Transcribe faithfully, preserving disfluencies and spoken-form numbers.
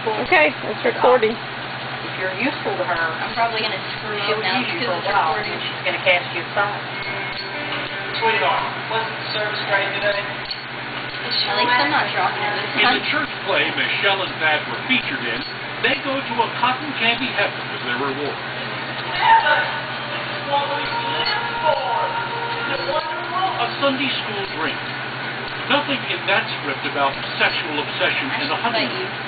useful. Okay, it's recording. If you're useful to her, I'm probably going to screw she'll up now use you because for a it's while, recording. and she's going to cast you aside. Sweetheart, wasn't the service great today? At least I'm not dropping it this In time. the church play Michelle and Thad were featured in, they go to a cotton candy heaven as their reward. Heaven! What we live for! Is it wonderful? A Sunday school dream. Nothing in that script about sexual obsession I and should a bet honeymoon. you.